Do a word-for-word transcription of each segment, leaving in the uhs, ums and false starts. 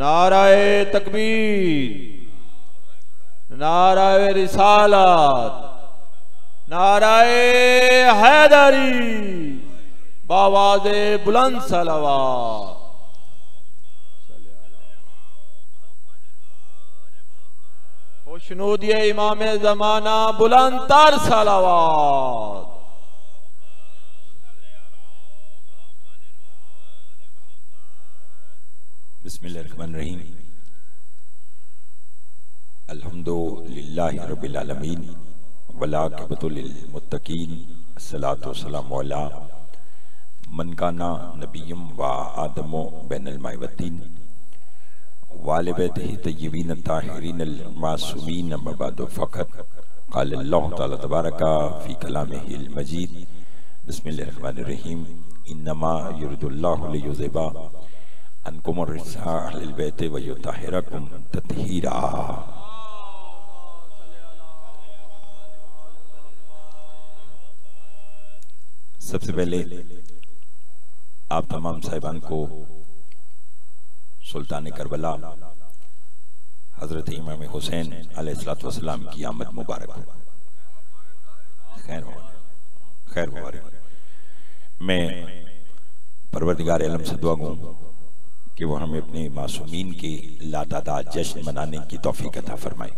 नाराए तकबीर, नाराए रिसालत, नाराए हैदरी, बावाज़े बुलंद सलावत। खुशनूदिये इमाम ज़माना बुलंद तर सलावत। बिस्मिल्लाहिर्रहमानिर्रहीम। अल्हम्दुलिल्लाहि रब्बिल आलमीन वलाक़िबतु लिल मुत्तक़ीन। अस्सलातु वस्सलामु अला मन काना नबिय्यम व आदमो बैनल माइ वत्तीन वाले बैतिही तय्यबीन ताहिरीन अल मासूमीन। अम्मा बअद फ़क़द क़ाल अल्लाहु तआला तबारका फ़ी कलामिहिल मजीद। बिस्मिल्लाहिर्रहमानिर्रहीम। इन्नमा युरिदुल्लाहु लियुज़हिबा अनकुम अर्रिज्सा अहलिल बैति व युत्तहिरकुम तत्हीरा। सबसे पहले आप तमाम साहिबान को सुल्तान करबला हजरत इमाम हुसैन अलैहिस्सलातु वस्सलाम की आमद मुबारक हो। खैर खैर मुबारक। मैं परवरदिगार आलम से दुआ गूं कि वो हमें अपने मासूमीन के लातादाद जश्न मनाने की तौफीक अता फरमाए।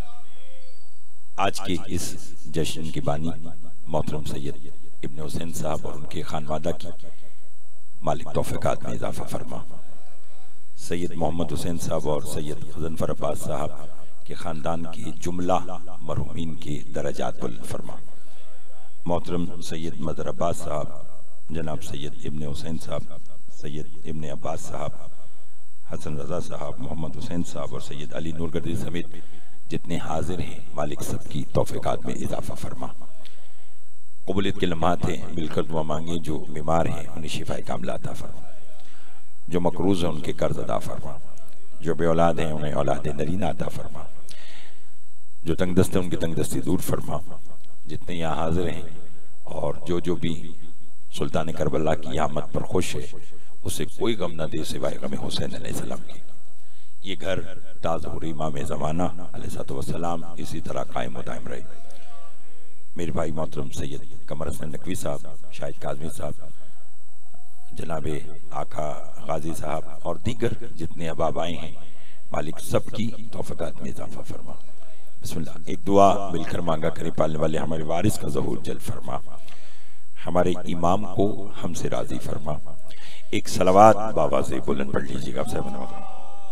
आज के इस जश्न की बानी मोहतरम सैयद इब्ने हुसैन साहब और उनके खानवादा की मालिक तौफीकात में इजाफा फरमा। सैयद मोहम्मद हुसैन साहब और सैयद ग़ज़नफ़र अब्बास साहब के ख़ानदान के जुमला मरहूमीन के दरजात बुलंद फरमा। मोहतरम सैयद मदर अब्बास साहब, जनाब सैयद इब्ने हुसैन साहब, सैयद इब्ने अब्बास साहब, हसन रज़ा साहब, मोहम्मद हुसैन साहब और सैयद अली नूरगर्दी समेत जितने हाजिर हैं, मालिक सबकी तौफीकात में इजाफा फरमा। कबूलियत के लम्हात हैं, मिलकर दुआ मांगे। जो बीमार हैं उन्हें शिफाए कामिला अता फरमा, जो मकरूज हैं उनके कर्ज अदा फरमा, जो बे औलाद हैं उन्हें औलाद नरीना अता फरमा, जो तंगदस्त हैं उनकी तंगदस्ती दूर फरमा। जितने यहाँ हाजिर हैं और जो जो भी सुल्तान करबला की आमद पर खुश है, उसे कोई गम न दे सिवाय गम हुसैन अलैहिस्सलाम की। ये घर ताज़हुर इमाम ज़माना अलैहिस्सलातु वस्सलाम इसी तरह कायम व दायम रहे। मेरे भाई मोहतरम सैयद कमर हसन नकवी साहब, शाहिद काज़मी साहब, जनाबे आका गाजी साहब और दीगर जितने अहबाब आए हैं, मालिक सबकी तौफीकात में इजाफा फरमा। बिस्मिल्लाह। एक दुआ मिलकर मांगा करे, पालने वाले हमारे वारिस का ज़हूर जल फरमा, हमारे इमाम को हमसे राजी फरमा। एक सलावात बाबा से बुलंद पढ़ लीजिएगा आप साहब।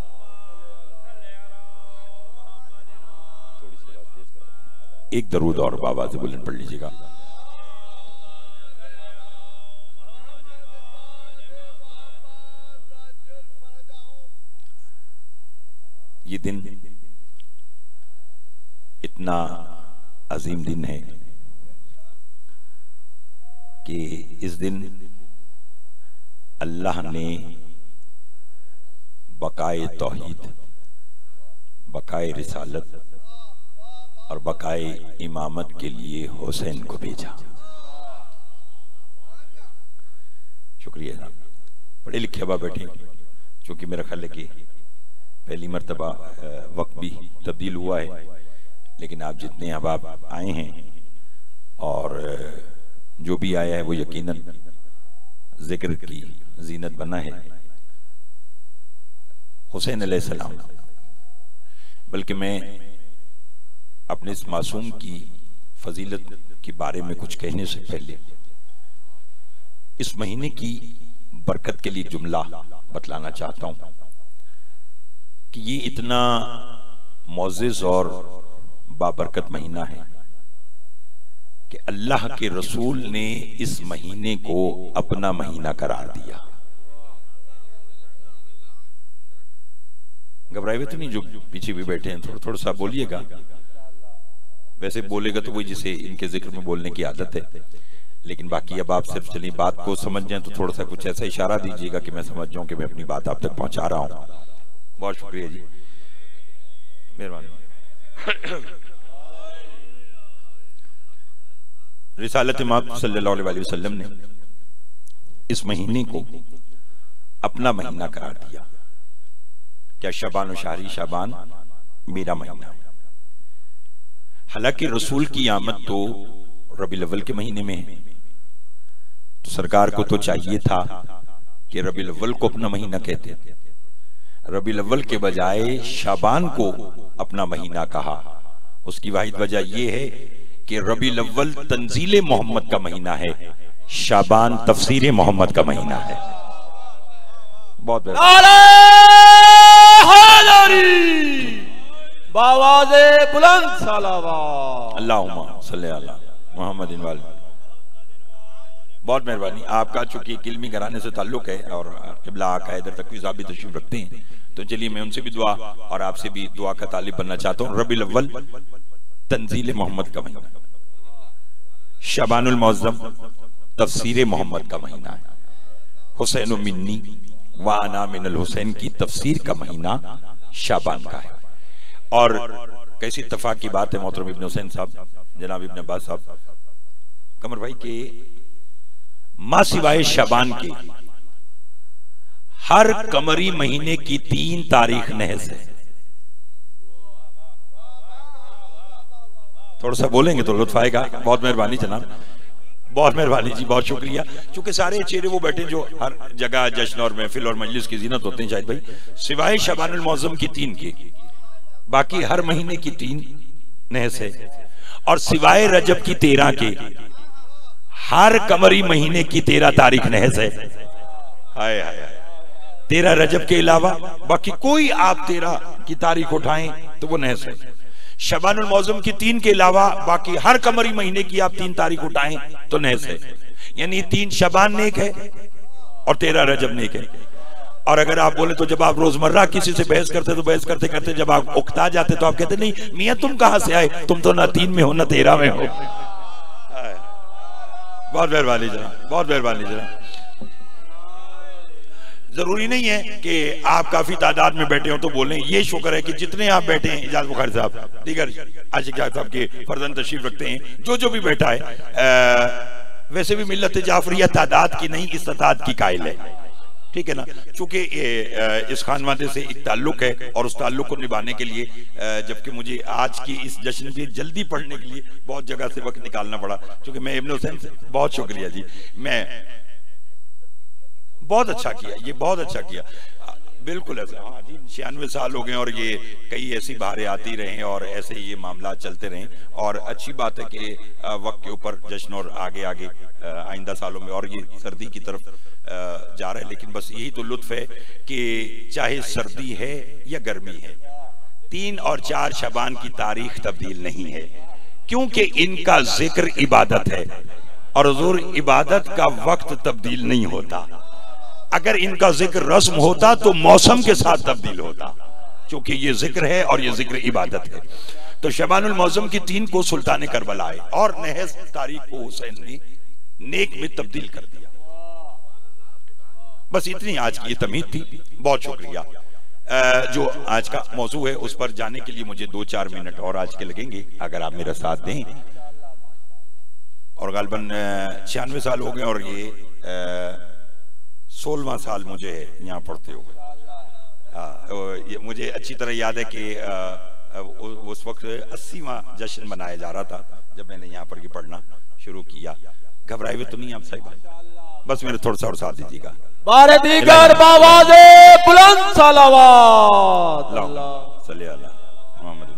एक दरूद और बाबा से बुलंद पढ़ लीजिएगा। ये दिन इतना अजीम दिन है कि इस दिन अल्लाह ने बकाए तौहीद, बकाए रिसालत और बकाए इमामत के लिए हुसैन को भेजा। शुक्रिया जनाब। पढ़े लिखे अबा बैठे, चूंकि मेरा ख्याल है कि पहली मरतबा वक्त भी तब्दील हुआ है, लेकिन आप जितने अहबाब आए हैं और जो भी आया है वो यकीनन जिक्र की जीनत बना है हुसैन अलैहिस्सलाम। बल्कि मैं अपने इस मासूम की फजीलत के बारे में कुछ कहने से पहले इस महीने की बरकत के लिए जुमला बतलाना चाहता हूं कि ये इतना मौजिज़ और बाबरकत महीना है कि अल्लाह के रसूल ने इस महीने को अपना महीना करार दिया। घबराए हुए तो नहीं जो पीछे भी बैठे हैं, थोड़ा थोड़ा सा बोलिएगा। वैसे बोलेगा तो वही जिसे इनके जिक्र में बोलने की आदत है, लेकिन बाकी अब आप सिर्फ चलिए बात को समझ जाएं तो थोड़ा सा कुछ ऐसा इशारा दीजिएगा कि मैं समझ जाऊं कि मैं अपनी बात आप तक पहुंचा रहा हूं। बहुत शुक्रिया जी, मेहरबानी। रिसालत माब सल्लल्लाहु अलैहि वसल्लम ने इस महीने को अपना महीना करार दिया। क्या शबान शाहरी, शाबान मेरा महीना। हालांकि रसूल की आमद तो रबीउल अव्वल के महीने में है, तो सरकार को तो चाहिए था कि रबीउल अव्वल को अपना महीना कहते, रबीउल अव्वल के बजाय शाबान को अपना महीना कहा। उसकी वाहिद वजह यह है कि रबीउल अव्वल तंजीले मोहम्मद का महीना है, शाबान तफसीर मोहम्मद का महीना है। बहुत बावाज़े बुलंद सलावत अल्लाहुम्मा सल्ली अला मुहम्मदिन वाले। बहुत मेहरबानी आपका, चूंकि इल्मी घराने से ताल्लुक है और क़िबला आका इधर तक भी साबित तशरीफ रखते हैं, तो चलिए मैं उनसे भी दुआ और आपसे भी दुआ का तालिब बनना चाहता हूँ। रबीउल अव्वल तंजील मोहम्मद का महीना, शबानुल मुअज़्ज़म तफसीर मोहम्मद का महीना है, हुसैन मिन्नी व अना मिनल हुसैन की तफसीर का महीना शाबान का है। और कैसी इत्तफाक की बात है मोहतरम इब्न हुसैन साहब, जनाब इब्न अब्बास साहब, कमर भाई के मां सिवाय शाबान के हर कमरी महीने की तीन तारीख नहस है। थोड़ा सा बोलेंगे तो लुत्फ आएगा। बहुत मेहरबानी जनाब, बहुत मेहरबानी जी, बहुत शुक्रिया। चूंकि सारे चेहरे वो बैठे जो हर जगह जश्न और महफिल और मजलिस की जीनत होते हैं शायद भाई, सिवाय शबानुल मुअज़्ज़म की तीन के बाकी हर महीने की तीन नहस है, और सिवाय रजब की तेरह के हर कमरी महीने की तेरह तारीख नहस है। हाय हाय हाय, तेरह रजब के अलावा बाकी कोई आप तेरह की तारीख उठाएं तो वो नहस है। शबानुल मुअज़्ज़म की तीन के अलावा बाकी हर कमरी महीने की आप तीन तारीख उठाएं तो नहस है। यानी तीन शबान नेक है और तेरह रजब नेक है। और अगर आप बोले तो जब आप रोजमर्रा किसी से बहस करते तो बहस करते करते जब आप उकता जाते तो आप कहते नहीं मियां तुम कहां से आए, तुम तो ना तीन में हो ना तेरह में हो। बहुत मेहरबानी जनाब, बहुत मेहरबानी जनाब। जरूरी नहीं है कि आप काफी तादाद में बैठे हो तो बोलें। ये शुक्र है कि जितने आप बैठे हैं, इजाज बुखारी साहब, दीगर आशिक साहब के फर्जंद तशरीफ रखते हैं, जो जो भी बैठा है, आ, वैसे भी मिल्लत जाफरिया तादाद की नहीं इस्तात की कायल है, ठीक है ना। चूंकि इस खानवादे से एक ताल्लुक है और उस ताल्लुक को निभाने के लिए, जबकि मुझे आज की इस जश्न की जल्दी पढ़ने के लिए बहुत जगह से वक्त निकालना पड़ा, क्योंकि मैं इब्न हुसैन से, बहुत शुक्रिया जी, मैं बहुत अच्छा किया, ये बहुत अच्छा किया, बिल्कुल ऐसा। हाँ जी, छियानवे साल हो गए और ये कई ऐसी बाहरें आती रहे और ऐसे ये मामला चलते रहे, और अच्छी बात है कि वक्त के ऊपर जश्न और आगे आगे आइंदा सालों में, और ये सर्दी की तरफ जा रहा है। लेकिन बस यही तो लुत्फ है कि चाहे सर्दी है या गर्मी है, तीन और चार शबान की तारीख तब्दील नहीं है, क्योंकि इनका जिक्र इबादत है और हुजूर इबादत का वक्त तब्दील नहीं होता। अगर इनका जिक्र रस्म होता तो मौसम के साथ तब्दील होता, क्योंकि ये जिक्र है और ये जिक्र इबादत है। तो शबानुल मुअज़्ज़म की तीन को सुल्तान करबला आए और नहस तारीख को हुसैन ने नेक में तब्दील कर दिया। बस इतनी आज की तमीद थी, बहुत शुक्रिया। जो आज का मौजू है उस पर जाने के लिए मुझे दो चार मिनट और आज के लगेंगे, अगर आप मेरा साथ दें। और गालबन छियानवे साल हो गए और ये सोलहवां साल मुझे यहाँ पढ़ते हुए। मुझे अच्छी तरह याद है कि आ, उस वक्त अस्सीवां जश्न मनाया जा रहा था जब मैंने यहाँ पर ये पढ़ना शुरू किया। घबराए हुए तो नहीं आप साहिब, बस मेरे थोड़ा सा और साथ दीजिएगा। बारे दीगर बावाज़े बुलंद सलावत सल्ले अला मुहम्मद।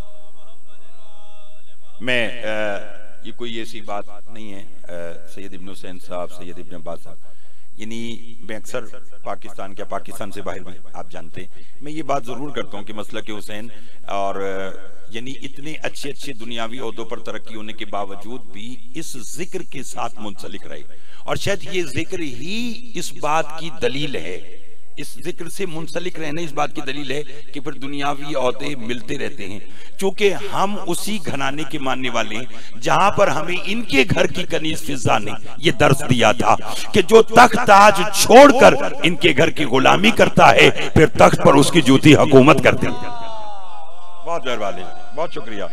मैं आ, ये कोई ऐसी बात नहीं है, सैयद इब्न हुसैन साहब, सैयद इब्न अब्बास साहब, यानी मैं अक्सर पाकिस्तान क्या पाकिस्तान से बाहर भी आप जानते हैं, मैं ये बात ज़रूर करता हूँ कि मसलक हुसैन और यानी इतने अच्छे अच्छे दुनियावी ओहदों पर तरक्की होने के बावजूद भी इस जिक्र के साथ मुंसलिक रहे। और शायद ये जिक्र ही इस बात की दलील है, इस जिक्र से मुंसलिक रहने इस बात की दलील है कि फिर दुनियावी ओहदे मिलते रहते हैं, क्योंकि हम उसी घराने के मानने वाले हैं जहां पर हमें इनके घर की कनीज फिजा ने ये दर्स दिया था कि जो तख्त ताज छोड़कर इनके घर की गुलामी करता है फिर तख्त पर उसकी जूती हुकूमत करती है। बहुत मेहरबानी, बहुत शुक्रिया,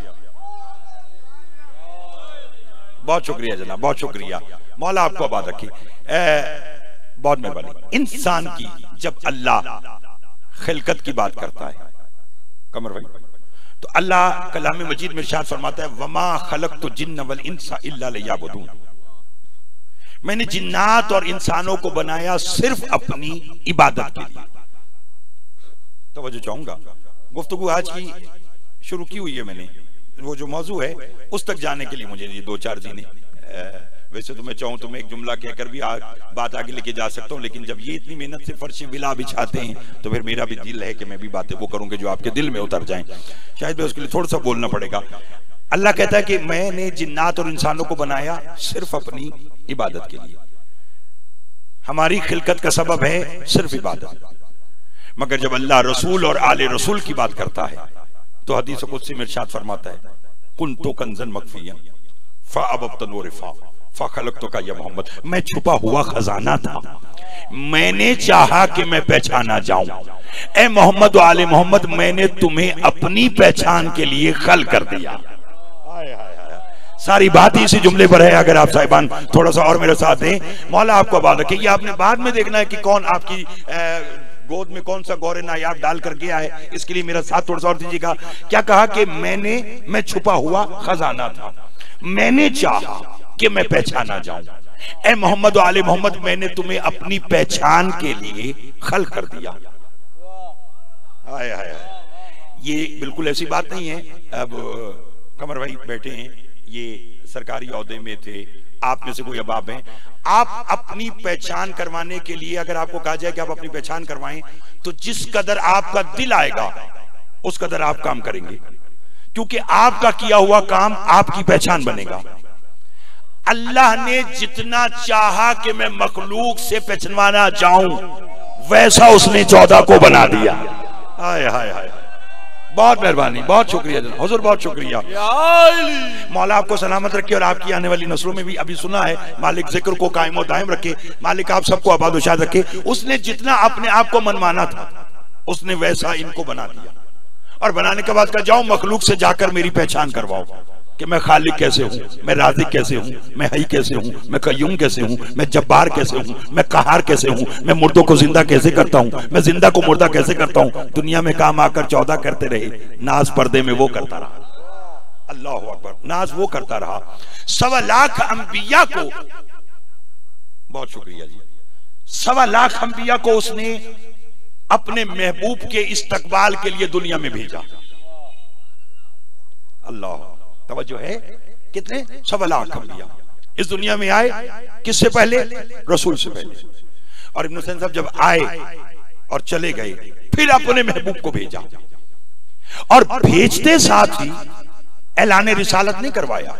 बहुत शुक्रिया जनाब, बहुत शुक्रिया। मौला आपको आबाद रखे। बहुत मेहरबानी। इंसान की जब अल्लाह खिलकत की बात करता है। कमर भाई, तो अल्लाह कलाम मजीद में इरशाद फरमाता है, वमा खलक़तु जिन्न वल इंसा इल्ला लियअबुदून, मैंने जिन्नात और इंसानों को बनाया सिर्फ अपनी इबादत के लिए। तवज्जो चाहूंगा, गुफ्तगू आज की शुरू की हुई है मैंने, वो जो मौजू है उस तक जाने के लिए मुझे ये दो चार दिन, वैसे तो मैं चाहूं तो मैं एक जुमला कहकर भी आ, बात आगे लेके जा सकता हूं, लेकिन जब ये इतनी मेहनत से फर्श विला बिछाते हैं तो फिर मेरा भी दिल है कि मैं भी बातें वो करूंगी जो आपके दिल में उतर जाएं। शायद मैं उसके लिए थोड़ा सा बोलना पड़ेगा। अल्लाह कहता है कि मैंने जिन्नात और इंसानों को बनाया सिर्फ अपनी इबादत के लिए। हमारी खिलकत का सबब है सिर्फ इबादत। मगर जब अल्लाह रसूल और आले रसूल की बात करता है तो हदीस कुदसी में इरशाद फरमाता है, कुन्तु कंज़न मख्फियन फ़अबतन वरिफ़ा फ़खलक़तुका या मोहम्मद, मैं छुपा हुआ खजाना था, मैंने चाहा कि मैं पहचाना जाऊं। ए मोहम्मद और आले मोहम्मद, मैंने तुम्हें अपनी पहचान के लिए खल कर दिया। सारी बात ही इसी जुमले पर है। अगर आप साहिबान थोड़ा सा और मेरे साथ हैं, मौला आपको आबाद रखे। ये आपने बाद में देखना है कि कौन आपकी गोद में कौन सा गौरे नायाब डाल कर गया है, इसके लिए मेरा साथ थोड़ा सा और दीजिएगा। क्या कहा कि मैंने मैं छुपा हुआ खजाना था, मैंने चाहा कि मैं पहचाना जाऊं। ए मोहम्मद और आले मोहम्मद, मैंने तुम्हें अपनी पहचान के लिए खल कर दिया। आय आय, ये बिल्कुल ऐसी बात नहीं है। अब कमर भाई बैठे हैं, ये सरकारी ओहदे में थे, आप में से कोई अबाब हैं, आप अपनी पहचान करवाने के लिए अगर आपको कहा जाए कि आप अपनी पहचान करवाएं तो जिस कदर आपका दिल आएगा उस कदर आप काम करेंगे, क्योंकि आपका किया हुआ काम आपकी पहचान बनेगा। अल्लाह ने जितना चाहा कि मैं मखलूक से पहचानवाना जाऊं, वैसा उसने चौदह को बना दिया। हाय हाय हाय, बहुत मेहरबानी, बहुत शुक्रिया हुजूर, बहुत शुक्रिया। मौला आपको सलामत रखे और आपकी आने वाली नस्लों में भी, अभी सुना है, मालिक जिक्र को कायम और दायम रखे, मालिक आप सबको आबाद और शाद रखे। उसने जितना अपने आप को मनमाना था उसने वैसा इनको बना दिया, और बनाने के बाद कहा जाओ मखलूक से जाकर मेरी पहचान करवाओ कि मैं खालिक कैसे हूँ, मैं राज़िक कैसे हूँ, मैं हई कैसे हूँ, मैं कय्यूम कैसे हूँ, मैं जब्बार कैसे हूँ, मैं कहार कैसे हूँ, मैं मुर्दों को जिंदा कैसे करता हूँ, मैं जिंदा को मुर्दा कैसे करता हूँ। दुनिया में काम आकर चौदह करते रहे, नाज पर्दे में वो करता रहा। अल्लाह अकबर, नाज वो करता रहा। सवा लाख अंबिया को, बहुत शुक्रिया जी, सवा लाख अंबिया को उसने अपने महबूब के इस्तकबाल के लिए दुनिया में भेजा। अल्लाह, तवज्जो है, कितने? सवा लाख अंबिया इस दुनिया में आए, किससे पहले? रसूल से पहले। और इब्न हुसैन साहब जब आए और चले गए, फिर अपने महबूब को भेजा, और भेजते साथ ही ऐलान रिसालत नहीं करवाया,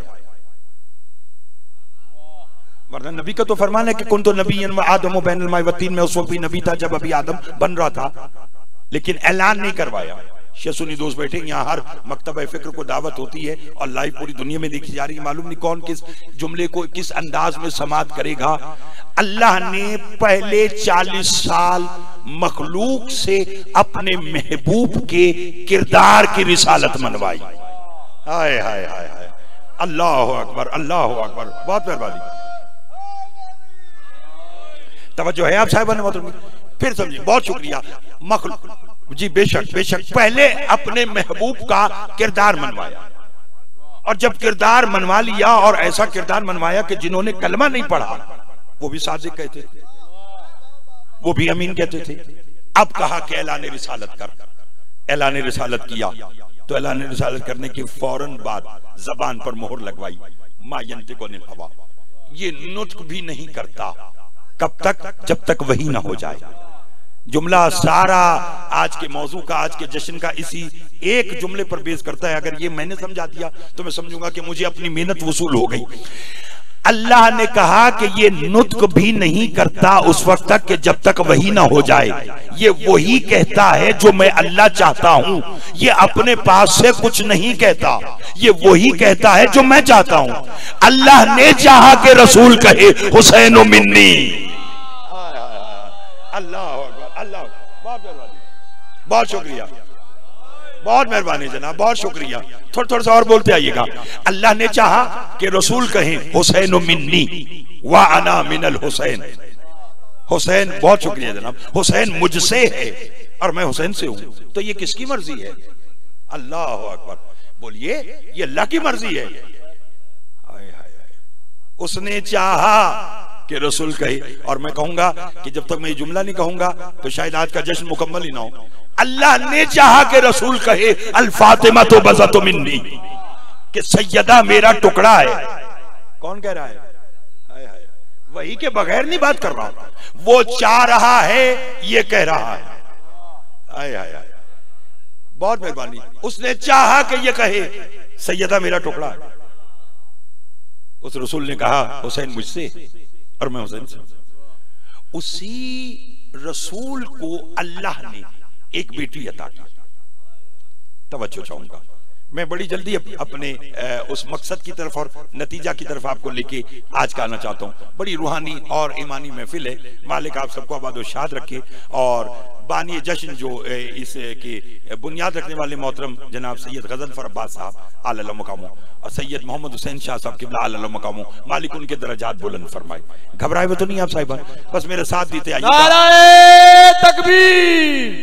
वरना नबी का तो फरमान है कि कुन तो नबी आदम बैनुल माई व तीन में उस वक्त भी नबी था जब अभी आदम बन रहा था, लेकिन ऐलान नहीं करवाया। सुनी दोस्त बैठे, यहाँ हर मकतबा फिक्र को दावत होती है और लाइव पूरी दुनिया में देखी जा रही है। मालूम नहीं कौन किस जुमले को किस अंदाज में समात करेगा। अल्लाह ने पहले चालीस साल मखलूक से अपने महबूब के किरदार की रिसालत मनवाई। हाय हाय हाय हाय, अल्लाह अकबर, अल्लाह अकबर, बहुत मेहरबानी। तवज्जो है आप साहिबान? फिर समझिए, बहुत शुक्रिया। मखलूक जी, बेशक बेशक, पहले अपने महबूब का किरदार मनवाया, और जब किरदार मनवा लिया और ऐसा किरदार मनवाया कि जिन्होंने कलमा नहीं पढ़ा वो भी सादिक कहते थे, वो भी अमीन कहते थे। अब कहा कि ऐलान रिसालत कर, ऐलान रिसालत किया, तो ऐलान रिसालत करने के फौरन बाद जबान पर मोहर लगवाई, मा यंतिकु अनिल हवा, ये नुत्क भी नहीं करता। कब तक? जब तक वही ना हो जाए। जुमला सारा आज के मौजू का, आज के जश्न का इसी एक जुमले पर बेस करता है। अगर ये मैंने समझा दिया तो मैं समझूंगा कि मुझे अपनी मेहनत वसूल हो गई। अल्लाह ने कहा कि ये नुत्क भी नहीं करता उस वक्त तक कि जब तक वही ना हो जाए। ये वही कहता है जो मैं अल्लाह चाहता हूं, ये अपने पास से कुछ नहीं कहता, ये वही कहता है जो मैं चाहता हूं। अल्लाह ने चाहा कि रसूल कहे हुसैन मिन्नी। अल्लाह अल्लाह, बहुत मेहरबानी, बहुत शुक्रिया, बहुत मेहरबानी जनाब, बहुत शुक्रिया। थोड़ा थोड़ा सा और बोलते आइएगा। अल्लाह ने चाहा कि रसूल कहें हुसैन मिन्नी व अना मिनल हुसैन। हुसैन, बहुत शुक्रिया जनाब, हुसैन मुझसे है और मैं हुसैन से हूं, तो ये किसकी मर्जी है? अल्लाह अकबर, बोलिए ये अल्लाह की मर्जी है। हाय हाय, उसने चाहा कि रसूल कहे, और मैं कहूंगा कि जब तक मैं ये जुमला नहीं कहूंगा तो शायद आज का जश्न मुकम्मल ही ना हो। अल्लाह ने चाहा कि रसूल कहे अल फातिमा तो बज़ा तो मिन्नी, कि सैयदा मेरा टुकड़ा है। कौन कह रहा है? हाय हाय, वही के बगैर नहीं बात कर रहा हूं, वो चाह रहा है, ये कह रहा है। हाय हाय हाय, बहुत मेहरबानी। उसने चाहा कि ये कहे सैयदा मेरा टुकड़ा है। उस रसूल ने कहा हुसैन मुझसे और मैं हुसैन से। उसी रसूल को अल्लाह ने एक बेटी अता की। तवज्जो चाहूंगा, मैं बड़ी जल्दी अप, अपने उस मकसद की तरफ और नतीजा की तरफ आपको लेके आज का आना चाहता हूँ। बड़ी रूहानी और ईमानी महफिल है। मालिक आप सबको आबाद-ओ-शाद रखे। और बानी जश्न जो इस की बुनियाद रखने वाले मोहतरम जनाब सैयद गजनफर अब्बास साहब आला मकामो और सैयद मोहम्मद हुसैन शाह साहब किबला आला मकामो, मालिक उनके दर्जात बुलंद फरमाए। घबराए हुए तो नहीं आप साहिबा, बस मेरे साथ देते आइए। नाराए तकबीर,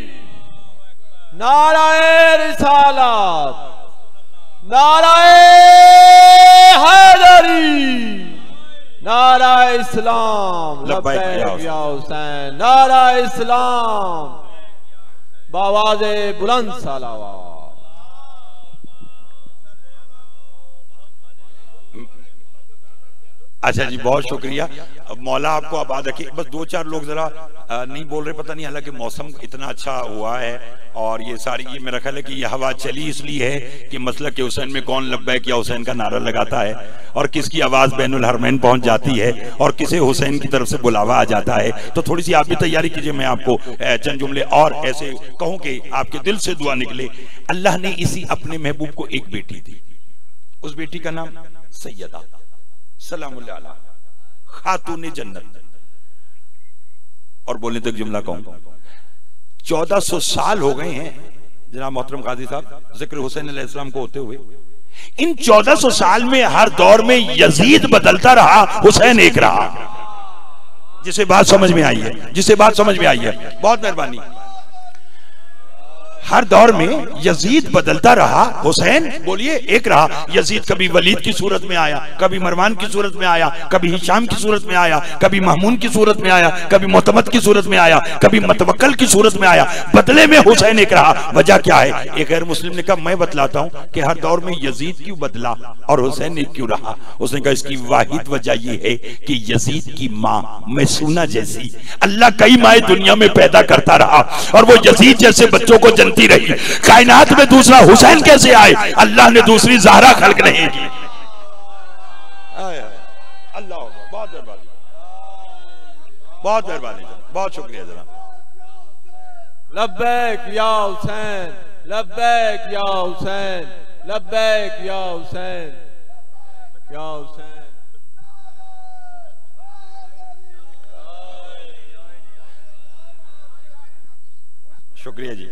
नाराए रिसालत, नाराए हैदरी, नाराए इस्लाम, लब्बैक या हुसैन, नाराए इस्लाम, बावाज़े बुलंद सलावत। अच्छा जी, बहुत शुक्रिया। मौला आपको आबाद रखे। बस दो चार लोग जरा नहीं बोल रहे, पता नहीं, हालांकि मौसम इतना अच्छा हुआ है और ये सारी, ये मेरा ख्याल है कि ये हवा चली इसलिए है कि मसलक के हुसैन में कौन लब्बैक या हुसैन का नारा लगाता है और किसकी आवाज बैनुल हरमैन पहुंच जाती है और किसे हुसैन की तरफ से बुलावा आ जाता है। तो थोड़ी सी आप भी तैयारी कीजिए, मैं आपको चंद जुमले और ऐसे कहूं कि आपके दिल से दुआ निकले। अल्लाह ने इसी अपने महबूब को एक बेटी दी, उस बेटी का नाम सैयदा सलामुल्लाह अलैहा खातून जन्नत। और बोलने तक जुमला कहूं, चौदह सौ साल हो गए हैं जनाब मोहतरम काजी साहब जिक्र हुसैन अलैहिस्सलाम को होते हुए। इन चौदह सौ साल में हर दौर में यजीद बदलता रहा, हुसैन एक रहा। जिसे बात समझ में आई है, जिसे बात समझ में आई है, बहुत मेहरबानी। हर दौर में यजीद बदलता रहा, हुसैन बोलिए एक रहा। यजीद कभी वलीद की सूरत में आया, कभी मरवान की सूरत में आया, कभी हिशाम की सूरत में आया, कभी महमून की सूरत में आया, कभी मुतमद की सूरत में आया, कभी मतवक्कल की सूरत में आया। बदले में हुसैन एक रहा। वजह क्या है? एक गैर मुस्लिम ने कहा मैं बतलाता हूं कि हर दौर में यजीद क्यों बदला और हुसैन एक क्यों रहा। उसने कहा इसकी वाहिद वजह यह है कि यजीद की माँ मैसूना जैसी अल्लाह कई माएँ दुनिया में पैदा करता रहा और वो यजीद जैसे बच्चों को जनती रही। कायनात में दूसरा हुसैन कैसे आए? अल्लाह ने दूसरी ज़हरा खल्क नहीं की। अल्लाह, बहुत मेहरबानी, बहुत मेहरबानी, बहुत शुक्रिया जनाब। लब्बैक या हुसैन, लब्बैक या हुसैन, लब्बैक या हुसैन, या हुसैन। शुक्रिया जी।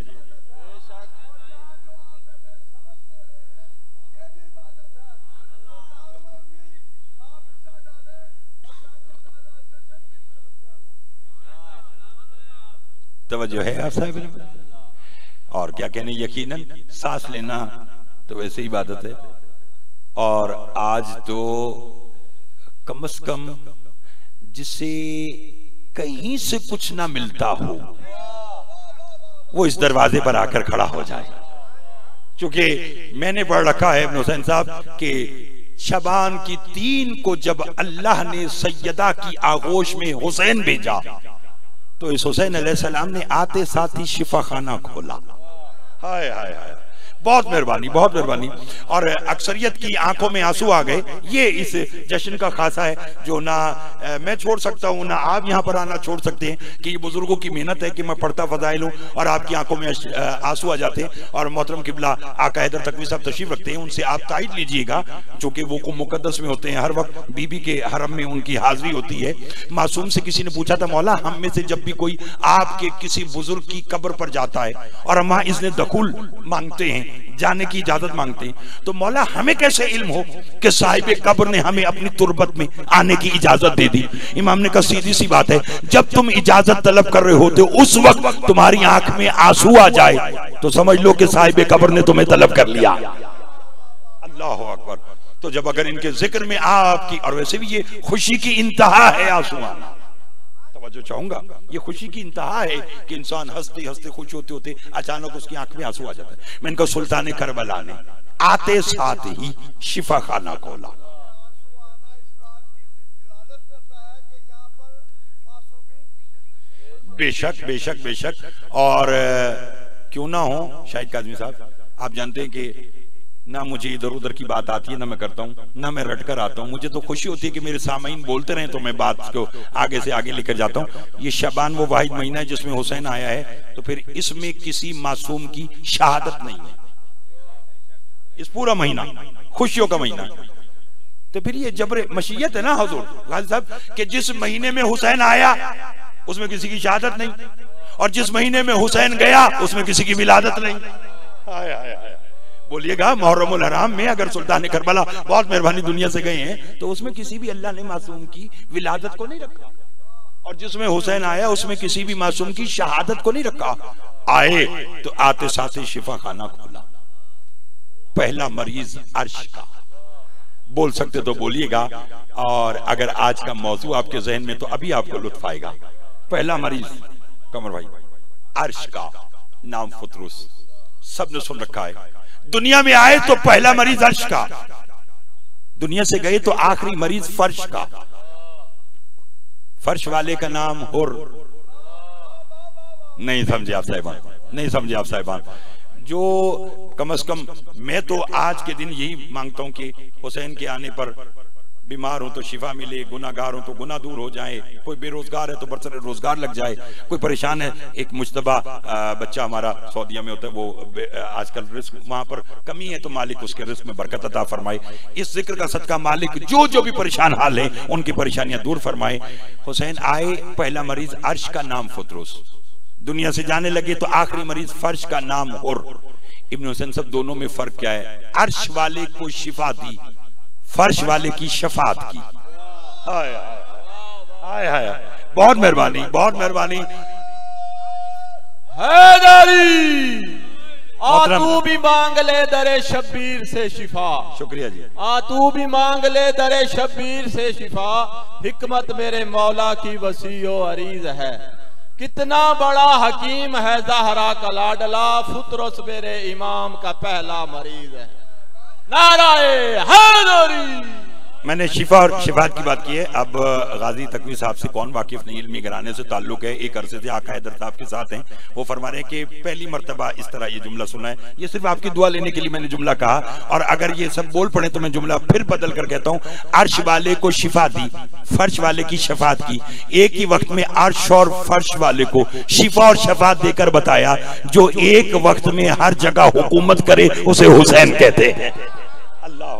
तवज्जो है आप साहब। और क्या कहने, यकीनन सांस लेना तो वैसे ही इबादत है। और आज तो कम से कम जिसे कहीं से कुछ ना मिलता हो वो इस दरवाजे पर आकर खड़ा हो जाए। क्योंकि मैंने पढ़ रखा है इब्न हुसैन साहब कि शबान की तीन को जब अल्लाह ने सैयदा की आगोश में हुसैन भेजा तो इस हुसैन अलैहिस्सलाम ने आते साथ ही शिफा खाना खोला। हाय हाय हाय, बहुत मेहरबानी, बहुत मेहरबानी। और अक्सरियत की आंखों में आंसू आ गए। ये इस जश्न का खासा है जो ना आ, मैं छोड़ सकता हूँ ना आप यहाँ पर आना छोड़ सकते हैं कि ये बुजुर्गों की मेहनत है कि मैं पढ़ता फजाइल हूँ और आपकी आंखों में आंसू आ जाते हैं। और मोहतरम किबला आका हैदर तकवी साहब तशरीफ रखते हैं, उनसे आप तायद लीजिएगा चूंकि वो को मुकद्दस में होते हैं, हर वक्त बीबी के हरम में उनकी हाजिरी होती है। मासूम से किसी ने पूछा था, मौला हम में से जब भी कोई आपके किसी बुजुर्ग की कब्र पर जाता है और हम इसने दखुल मांगते हैं हैं, जाने की इजाजत मांगते हैं, तो मौला हमें कैसे इल्म हो कि साहिब कब्र ने हमें अपनी तुरबत में आने की इजाजत दे दी? इमाम ने कहा सीधी सी बात है, जब तुम इजाजत तलब कर रहे होते हो उस वक्त तुम्हारी आंख में आंसू आ जाए तो समझ लो कि साहिब कब्र ने तुम्हें तलब कर लिया। अल्लाह अकबर। तो जब अगर इनके जिक्र में आपकी, और वैसे भी ये खुशी की इंतहा है आंसू आना, तवज्जो चाहूंगा, ये खुशी की इंतहा है कि इंसान हंसते हंसते खुश होते होते अचानक उसकी आंख में आंसू आ जाता है। मैंने कहा सुल्तान करबला ने आते साथ ही शिफा खाना खोला। बेशक बेशक बेशक, और क्यों ना हो शाहिद काज़मी साहब, आप जानते हैं कि ना मुझे इधर उधर की बात आती है, ना मैं करता हूँ, ना मैं रट कर आता हूँ। मुझे तो खुशी होती है कि मेरे सामाईन बोलते रहे तो मैं बात को आगे से आगे लेकर जाता हूँ। ये शबान वो वाहिद महीना है जिसमें हुसैन आया है, तो फिर इसमें किसी मासूम की शहादत नहीं है। इस पूरा महीना खुशियों का महीना है, तो फिर ये जबरे मशीयत है ना हुजूर गाजी साहब, कि जिस महीने में हुसैन आया उसमें किसी की शहादत नहीं, और जिस महीने में हुसैन गया उसमें किसी की विलादत नहीं। आय आय आय। बोलिएगा मुहर्रमुल हराम में अगर सुल्तान करबला बहुत मेहरबानी दुनिया से गए हैं तो उसमें किसी भी अल्लाह ने मासूम की विलादत को नहीं रखा, और जिसमें हुसैन आया उसमें किसी भी मासूम की शहादत को नहीं रखा। आए तो आते साथ शिफा खाना खोला। पहला मरीज अर्श का, बोल सकते तो बोलिएगा, और अगर आज का मौजू आपके जहन में तो अभी आपको लुत्फ आएगा। पहला मरीज कमर भाई अर्श का, नाम फतरुस, सबने सुन रखा है। दुनिया में आए तो पहला मरीज अर्श का, दुनिया से गए तो आखिरी मरीज फर्श का। फर्श वाले का नाम हुर। नहीं समझे आप साहिबान, नहीं समझे आप साहिबान। जो कम से कम मैं तो आज के दिन यही मांगता हूं कि हुसैन के आने पर बीमार हो तो शिफा मिले, गुनाहगार हो तो गुनाह दूर हो जाए, कोई बेरोजगार है तो बरसर रोजगार लग जाए, कोई परेशान है, एक मुश्तबा बच्चा हमारा सऊदीया में होता है, वो आजकल रिस्क वहां पर कमी है तो मालिक उसके रिस्क में बरकत अता फरमाए। इस जिक्र का सदका मालिक जो जो भी परेशान हाल है उनकी परेशानियां दूर फरमाए। हुसैन आए, पहला मरीज अर्श का, नाम फतरुस। दुनिया से जाने लगे तो आखिरी मरीज फर्श का, नाम हुर। इब्न हुसैन सब दोनों में फर्क क्या है? अर्श वाले को शिफा दी, फर्श वाले की शफात की। हाय हाय हाय, बहुत मेहरबानी, बहुत मेहरबानी। हैदरी आ तू भी मांग ले दरे शब्बीर से शिफा। शुक्रिया जी। आ तू भी मांग ले दरे शब्बीर से शिफा, हिकमत मेरे मौला की वसीओ अरीज है। कितना बड़ा हकीम है ज़हरा का लाडला, फुतरुस मेरे इमाम का पहला मरीज है। नाराए हैदरी। मैंने शिफा और शिफात की बात की है। अब गाजी तकवी साहब से कौन वाकिफ नहीं, इल्मी घराने से ताल्लुक है, एक अरसे से आका हैदर साहब के साथ हैं। वो फरमा रहे हैं कि पहली मर्तबा इस तरह ये जुमला सुना है। ये सिर्फ आपकी दुआ लेने के लिए मैंने जुमला कहा, और अगर ये सब बोल पड़े तो मैं जुमला फिर बदल कर कहता हूँ, अर्श वाले को शिफा दी, फर्श वाले की शफात की। एक ही वक्त में अर्श और फर्श वाले को शिफा और शफात देकर बताया। जो एक वक्त में हर जगह हुकूमत करे उसे हुसैन कहते हैं। अल्लाह,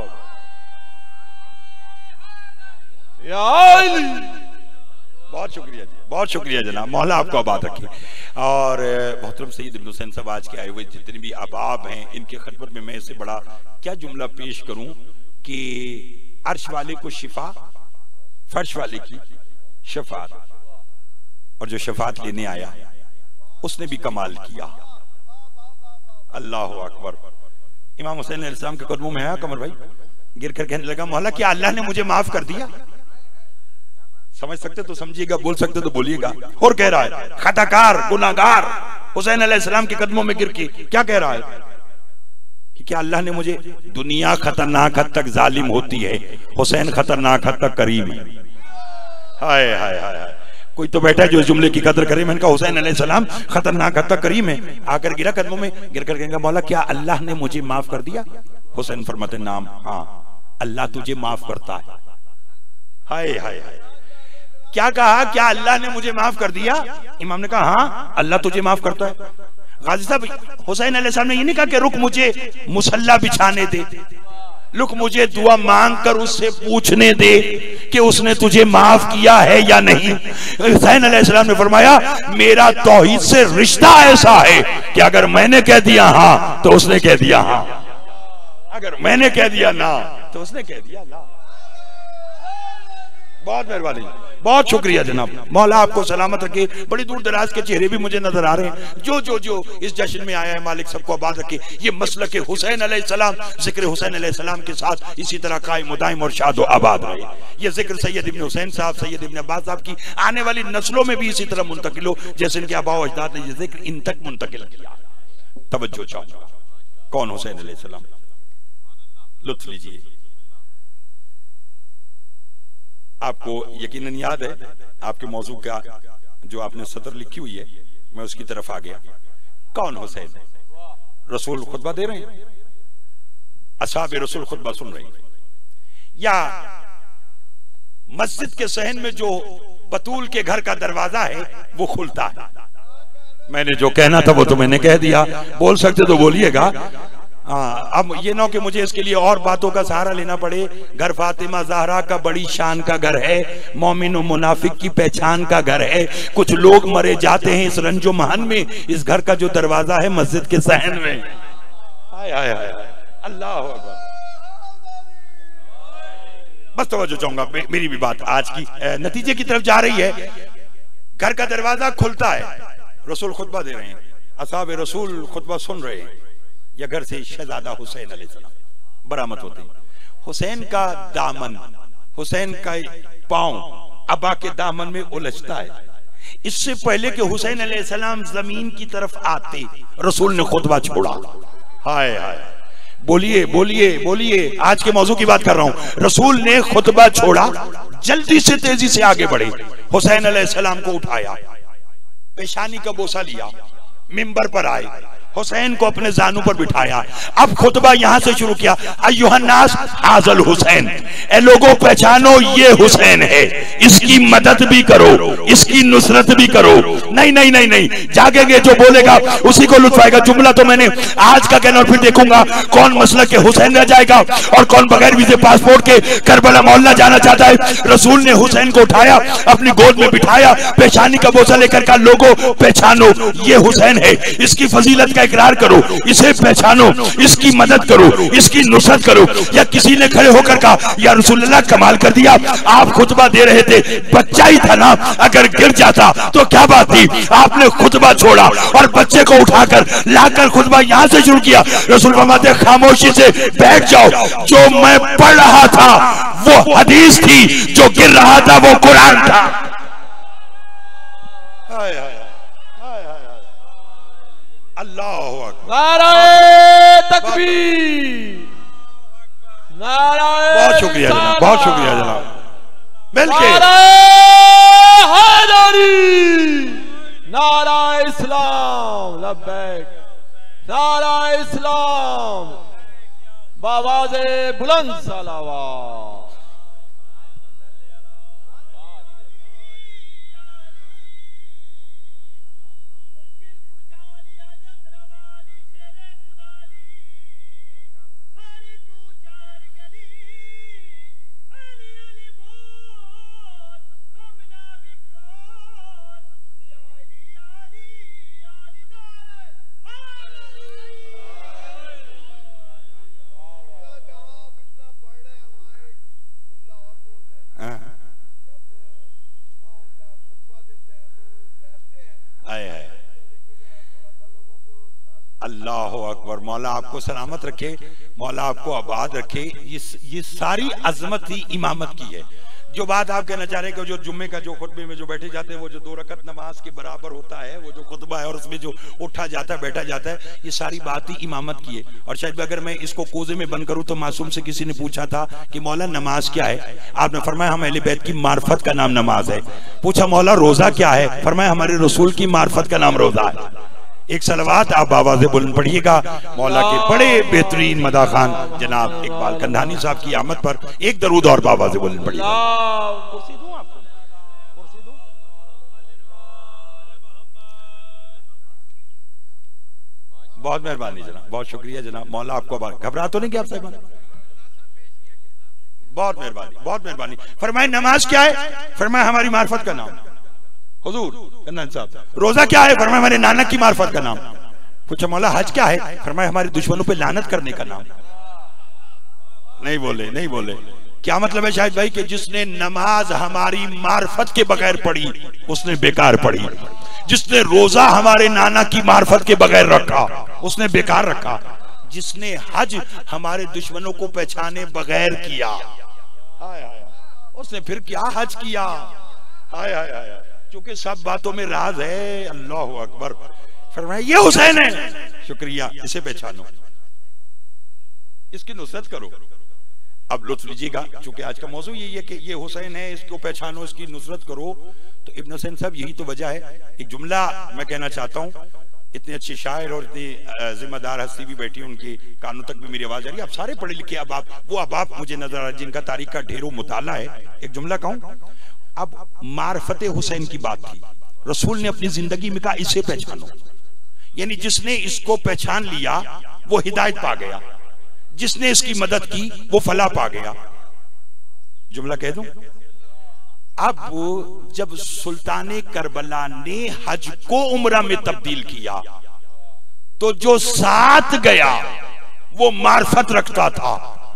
बहुत शुक्रिया जी, बहुत शुक्रिया जनाब, मौला आपको आबाद रखे। और मोहतरम सैयद इब्न हुसैन साहब आज के आए हुए जितने भी अहबाब हैं, इनके खिदमत में मैं इससे बड़ा क्या जुमला पेश करूं कि अर्श वाले को शिफा, फर्श वाले की शफात, और जो शफात लेने आया उसने भी कमाल किया। अल्लाह अकबर। इमाम हुसैन अलैहिस्सलाम के कदमों में आया कमर भाई, गिर कर कहने लगा, मौला क्या अल्लाह ने मुझे माफ कर दिया? समझ सकते तो समझिएगा, बोल सकते तो बोलिएगा। और कह रहा है खताकार, गुनाहगार हुसैन अलैहिस्सलाम के कदमों में गिर के क्या कह रहा है कि क्या अल्लाह ने मुझे, दुनिया खतरनाक हद तक जालिम होती है, हुसैन खतरनाक हद तक करीम है। हाय हाय हाय, कोई तो बैठा है जो इस जुमले की कदर करे। मैंने कहा हुसैन अलैहिस्सलाम खतरनाक हद तक करीम है, आकर गिरा कदमों में, गिर कर कहेंगे मौला क्या अल्लाह ने मुझे माफ कर दिया? हुसैन फरमाते नाम, हाँ अल्लाह तुझे माफ करता है। हाय हाय हाय, क्या कहा? क्या अल्लाह ने मुझे माफ कर दिया? इमाम ने कहा हाँ अल्लाह तुझे माफ करता है। गाजी साहब, हुसैन अलैहिस्सलाम ने ये नहीं कहा कि रुक मुझे मुसल्ला बिछाने दे, रुक मुझे दुआ मांग कर उससे पूछने दे, कि उसने तुझे माफ किया है या नहीं। हुसैन अलैहिस्सलाम ने फरमाया मेरा तौहीद से रिश्ता ऐसा है कि अगर मैंने कह दिया हाँ तो उसने कह दिया हाँ, अगर मैंने कह दिया ना तो उसने कह दिया ना। बहुत मेहरबानी, बहुत शुक्रिया जनाब। मौला आपको सलामत रखे। बड़ी दूर दराज के चेहरे भी मुझे नजर आ रहे हैं जो जो जो इस जश्न में आया है। मालिक सबको आबाद रखे। ये मसलक हुसैन अलैहिस्सलाम, जिक्र हुसैन अलैहिस्सलाम के साथ इसी तरह कायम दायम और शाद आबाद रहे। ये जिक्र सैयद इब्न हुसैन साहब, सैयद इब्न अब्बास साहब की आने वाली नस्लों में भी इसी तरह मुंतकिल हो जैसे इनके आबा अजदाद ने ये जिक्र इन तक मुंतकिल किया। तवज्जो चाहूंगा, कौन हुसैन अलैहिस्सलाम? लुत्फ लीजिए। आपको यकीनन याद है आपके मौजू का जो आपने सतर लिखी हुई है, मैं उसकी तरफ आ गया। कौन हुसैन? रसूल खुतबा दे रहे हैं, असहाब रसूल खुतबा सुन रहे हैं, या मस्जिद के सहन में जो बतूल के घर का दरवाजा है वो खुलता है। मैंने जो कहना था वो तो मैंने कह दिया, बोल सकते तो बोलिएगा। हाँ, अब ये ना कि मुझे इसके लिए और बातों का सहारा लेना पड़े। घर फातिमा ज़हरा का बड़ी शान का घर है, मोमिन और मुनाफिक की पहचान का घर है। कुछ लोग मरे जाते हैं इस रंजो महन में, इस घर का जो दरवाजा है मस्जिद के सहन में। आय आय आय अल्लाह अकबर। बस तवज्जो चाहूंगा, मेरी भी बात आज की नतीजे की तरफ जा रही है। घर का दरवाजा खुलता है, रसूल खुतबा दे रहे हैं, असहाब रसूल खुतबा सुन रहे हैं, या घर से शहजादा हुसैन अलैहिस्सलाम बरामद होते हैं। हुसैन का दामन, हुसैन का पांव अबा के दामन में उलझता है। इससे पहले कि हुसैन अलैहिस्सलाम जमीन की तरफ आते रसूल ने खुतबा छोड़ा। हाय हाय, बोलिए बोलिए बोलिए, आज के मौजू की बात कर रहा हूं। रसूल ने खुतबा छोड़ा, जल्दी से तेजी से आगे बढ़े, हुसैन अलैहिस्सलाम को उठाया, पेशानी का बोसा लिया, मिंबर पर आए, हुसैन को अपने जानू पर बिठाया। अब खुतबा यहां से शुरू किया, अय्युहन्नास हाज़ल हुसैन, ए लोगों पहचानो ये हुसैन है, इसकी मदद भी करो, इसकी नुसरत भी करो। नहीं नहीं नहीं नहीं, जागेंगे जो बोलेगा उसी को लुत्फ आएगा। जुमला तो मैंने आज का कहना, और फिर देखूंगा कौन मसलक के हुसैन रह जाएगा और कौन बगैर वीजे पासपोर्ट के करबला मोहल्ला जाना चाहता है। रसूल ने हुसैन को उठाया, अपनी गोद में बिठाया, पेशानी का बोसा लेकर कहा लोगों पहचानो ये हुसैन है, इसकी फजीलत का इकरार करो, इसे पहचानो, इसकी मदद करो, इसकी नुसरत करो। या किसी ने खड़े होकर कहा या रसूलुल्लाह कमाल कर दिया, आप खुतबा दे रहे थे, बच्चा ही था ना, अगर गिर जाता तो क्या बात थी। आपने खुतबा छोड़ा और बच्चे को उठाकर लाकर खुतबा यहां से शुरू किया। रसूल फरमाते खामोशी से बैठ जाओ, जो मैं पढ़ रहा था वो हदीस थी, जो गिर रहा था वो कुरान था। हाय हाय अल्लाहु अकबर, नाराए तकबीर, नाराए, बहुत शुक्रिया जनाब, बहुत शुक्रिया जनाब। मिलके नाराए हैदरी, नाराए इस्लाम, लब्बैक, नाराए इस्लाम, बावाज़े बुलंद सलावत। अल्लाह अकबर। मौला आपको सलामत रखे, मौला आपको आबाद रखे। ये ये सारी अजमत ही इमामत की है। जो बात आप कहना चाह रहे हैं कि जो जुम्मे का जो खुतबे में जो बैठे जाते हैं वो जो दो रकत नमाज के बराबर होता है, वो जो खुतबा है और उसमें जो उठा जाता है बैठा जाता है, ये सारी बात ही इमामत की है। और शायद अगर मैं इसको कोजे में बंद करूं तो मासूम से किसी ने पूछा था कि मौला नमाज क्या है, आपने फरमाया हम अहले बैत की मार्फत का नाम नमाज है। पूछा मौला रोजा क्या है, फरमाया हमारे रसूल की मार्फत का नाम रोजा है। एक सलवात आप आवाज़ बुलंद पढ़िएगा मौला के बड़े बेहतरीन मदा खान जनाब इकबाल कंधानी साहब की आमद पर एक दरूद और आवाज़ बुलंद पढ़िएगा। बहुत मेहरबानी जनाब, बहुत शुक्रिया जनाब। मौला आपको घबरा तो नहीं क्या आप साहब? बहुत मेहरबानी, बहुत मेहरबानी। फरमाए नमाज क्या है? फरमाए हमारी मार्फत का नाम। हुजूर कन्नन साहब, रोजा क्या है? फरमाए हमारे नाना की मार्फत का नाम। पूछा मौला हज क्या है? फरमाए हमारे दुश्मनों पे लानत करने का नाम। नहीं बोले, नहीं बोले। क्या मतलब है शाहिद भाई? कि जिसने नमाज हमारी मार्फत के बगैर पढ़ी उसने बेकार पढ़ी, जिसने रोजा हमारे नाना की मार्फत के बगैर रखा उसने बेकार रखा, जिसने हज हमारे दुश्मनों को पहचाने बगैर किया उसने फिर क्या हज किया? हाय हाय हाय, क्योंकि सब बातों में राज है। अल्लाह अकबर। फरमाया ये हुसैन है, शुक्रिया, इसे पहचानो, इसकी नुसरत करो। अब लुत्फ लीजिएगा, क्योंकि आज का मौजू यही है कि ये हुसैन है, इसको पहचानो, इसकी नुसरत करो। तो इब्न हुसैन साहब यही तो वजह है। एक जुमला मैं कहना चाहता हूँ, इतने अच्छे शायर और इतनी जिम्मेदार हस्ती भी बैठी, उनकी कानों तक भी मेरी आवाज आ रही है। आप सारे पढ़े लिखे अब आप वो अब आप मुझे नजर आ रहा है जिनका तारीख का ढेरों मुताला है। एक जुमला कहूँ, अब मार्फत हुसैन की बात थी, रसूल ने अपनी जिंदगी में कहा इसे पहचानो, यानी जिसने इसको पहचान लिया वो हिदायत पा गया, जिसने इसकी मदद की वो फलाह पा गया। जुमला कह दूं, अब जब सुल्ताने करबला ने हज को उम्रा में तब्दील किया तो जो साथ गया वो मार्फत रखता था।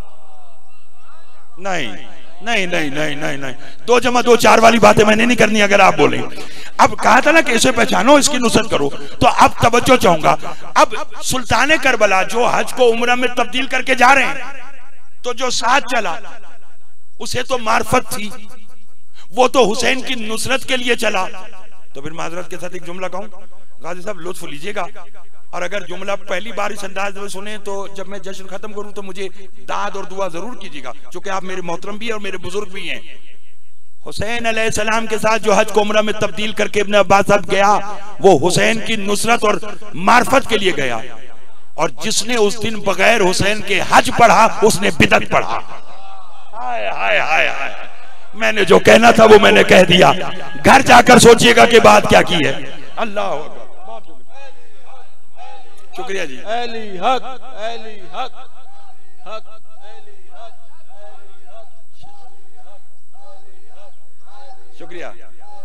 नहीं नहीं नहीं नहीं नहीं नहीं दो जमा दो चार वाली बातें मैंने नहीं करनी। अगर आप बोले, अब कहा था ना कि इसे पहचानो, इसकी नुसरत करो, तो अब तवज्जो चाहूंगा। अब सुल्ताने करबला जो हज को उम्रा में तब्दील करके जा रहे हैं, तो जो साथ चला उसे तो मार्फत थी, वो तो हुसैन की नुसरत के लिए चला। तो फिर माजरत के साथ एक जुमला कहूं, गाजी साहब लुत्फ लीजिएगा, और अगर जुमला पहली बार इस अंदाज में सुने तो जब मैं जश्न खत्म करूं तो मुझे दाद और दुआ जरूर कीजिएगा, क्योंकि आप मेरे मोहतरम भी हैं और मेरे बुजुर्ग भी हैं। हुसैन अलैहिस्सलाम के साथ जो हज को उम्रा में तब्दील करके इब्न अब्बास साहब गया, वो हुसैन की नुसरत और मार्फत के लिए गया, और जिसने उस दिन बगैर हुसैन के हज पढ़ा उसने बिदअत पढ़ा। हाय हाय हाय हाय, मैंने जो कहना था वो मैंने कह दिया, घर जाकर सोचिएगा कि बात क्या की है। अल्लाह शुक्रिया जी। अली हक, अली हक, हक, अली हक, शुक्रिया।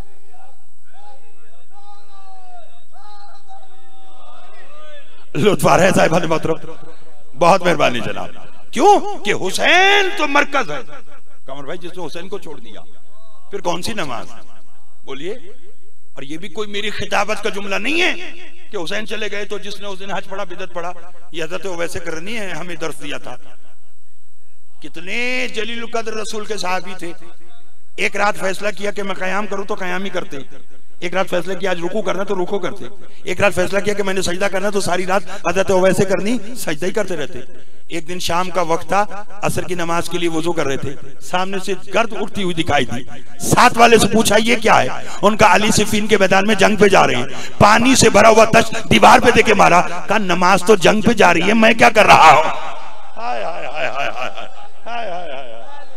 लुत्फ आ रहा है साहिब मोहतरम, बहुत मेहरबानी जनाब। क्यों कि हुसैन तो मरकज है। कमर भाई जिसने हुसैन को छोड़ दिया फिर कौन सी नमाज? बोलिए। और ये भी कोई मेरी खिताबत का जुमला नहीं है कि हुसैन चले गए तो जिसने उस दिन हज पढ़ा बिदअत पढ़ा। ये हज़रत वैसे करनी है, हमें दर्स दिया था। कितने जलील कद्र रसूल के सहाबी थे। एक रात फैसला किया कि मैं कयाम करूं तो कयाम ही करते, एक रात फैसला किया आज रुकू करना तो रुको करते, एक रात फैसला किया कि मैंने सजदा करना तो सारी रात हज़रत वैसे करनी सजदा ही करते रहते। एक दिन शाम का वक्त था, असर की नमाज के लिए वुजू कर रहे थे, सामने से गर्द उठती हुई दिखाई दी। साथ वाले से पूछा ये क्या है? उनका अली सिफीन के मैदान में जंग पे जा रहे हैं, पानी से भरा हुआ तश्त दीवार पे देके मारा। कहा नमाज तो जंग पे जा रही है, मैं क्या कर रहा हूँ? हाय हाय हाय हाय हाय हाय हाय हाय।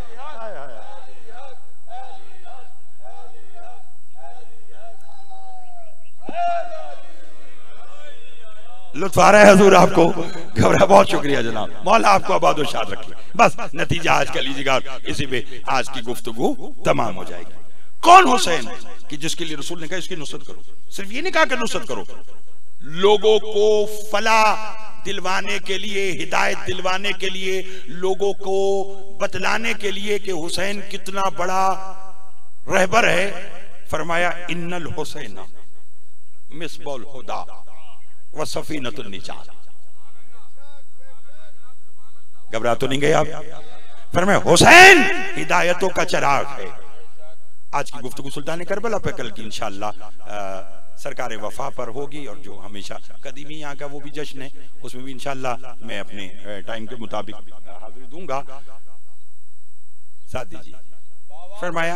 लुत्फ आ रहा है हजूर आपको? घबरा, बहुत शुक्रिया जनाब, मौला आपको आबाद और शाद रखिए। बस नतीजा आज का लीजिएगा, इसी पे आज की गुफ्तगू तमाम हो जाएगी। कौन हुसैन कि जिसके लिए रसूल ने कहा इसकी नुसरत करो। सिर्फ ये नहीं कहा कि नुसरत करो, लोगों को फलाह दिलवाने के लिए, हिदायत दिलवाने के लिए, लोगों को बतलाने के लिए कि हुसैन कितना बड़ा रहबर है। फरमाया इन्नल हुसैन मिसबाहुल हुदा व सफीनतुन निजात। घबरा तो नहीं गए आप? फरमाया हुसैन हिदायतों का चिराग है। आज की गुफ्तगू सुल्तान करबला पे कल की इंशाअल्लाह सरकार वफा पर होगी, और जो हमेशा कदीमी यहाँ का वो भी जश्न है, उसमें भी इंशाअल्लाह मैं अपने टाइम के मुताबिक हाजिरी दूंगा। साथ दीजिए। फरमाया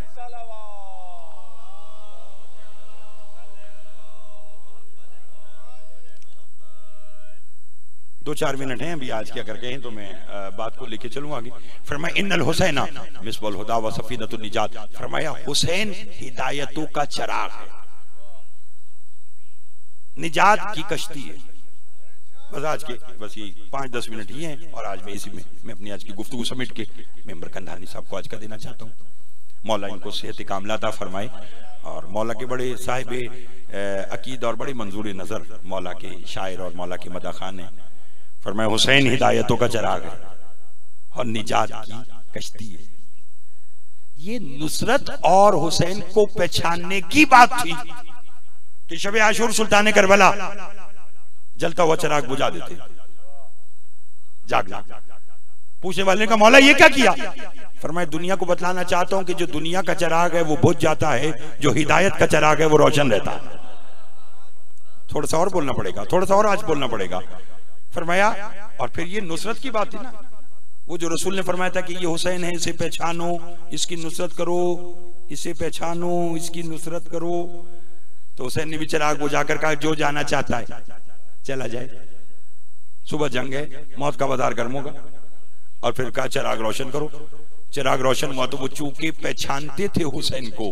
दो चार मिनट हैं अभी आज के, अगर कहें तो मैं बात को लेके चलूं आगे। फरमाया इन्नल हुसैना मिसबाहुल हुदा व सफीनतुन निजात। फरमाया हुसैन हिदायतों का चिराग है, निजात की कश्ती है। बस आज के बस ये पाँच दस मिनट ही हैं और आज मैं इसी में मैं अपनी आज की गुफ्तगू समेट के मेंबर कंधानी साहब को आज का देना चाहता हूँ। मौला इनको सेहत कामला अता फरमाए और मौला के बड़े साहिब अकीद और बड़े मंजूर नज़र मौला के शायर और मौला के मदा खान है। फरमाए हुसैन हिदायतों का चराग है और निजात की कश्ती है। ये नुसरत और हुसैन को पहचानने की बात थी कि शब आशूर सुल्तान करबला जलता हुआ चराग बुझा देते। जागना पूछने वाले का मौला ये क्या किया? फरमाए दुनिया को बतलाना चाहता हूं कि जो दुनिया का चराग है वो बुझ जाता है, जो हिदायत का चराग है वो रोशन रहता है। थोड़ा सा और बोलना पड़ेगा, थोड़ा सा और आज बोलना पड़ेगा। फरमाया और फिर ये नुसरत की बात थी ना, वो जो रसूल ने फरमाया था कि ये हुसैन है, इसे पहचानो, इसकी नुसरत करो, इसे पहचानो, इसकी नुसरत करो। तो हुसैन ने भी चराग बुझाकर कहा जो जाना चाहता है चला जाए, सुबह जंग है, मौत का बाजार गर्म होगा। और फिर कहा चिराग रोशन करो। चिराग रोशन हुआ तो वो चूंकि पहचानते थे हुसैन को